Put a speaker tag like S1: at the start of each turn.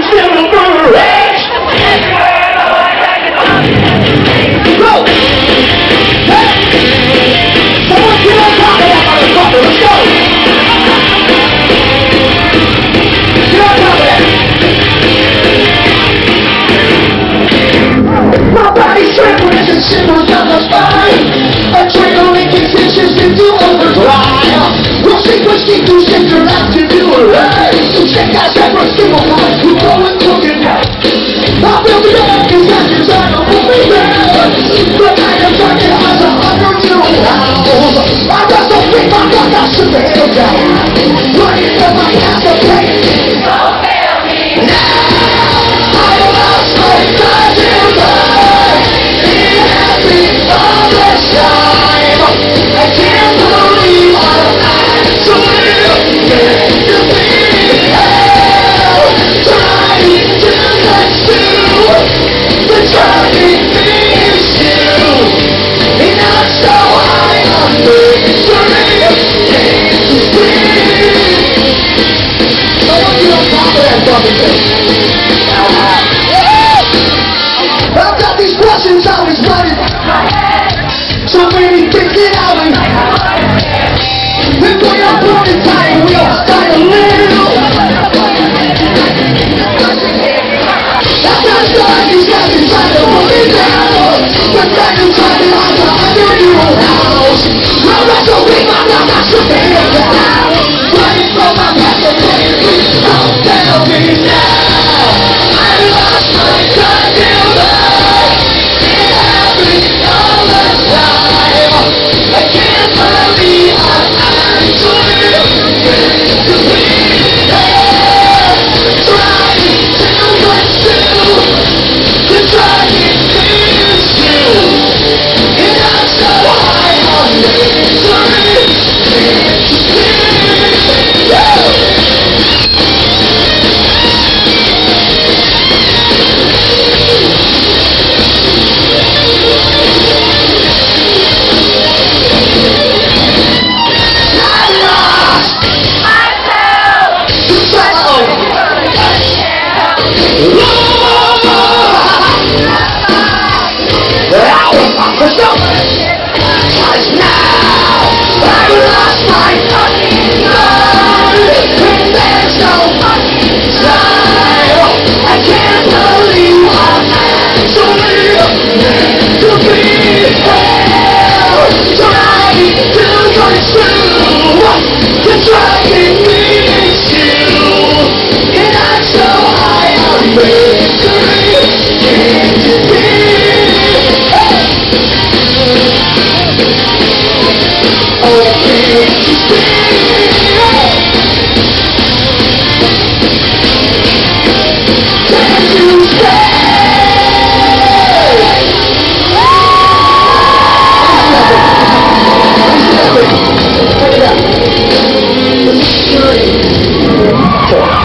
S1: I've got these questions always running. So many things that I would. If we are born in time, we all fight a little. I've got these guys inside to hold me down. But back inside the house, under your house. I'll wrestle with my mouth,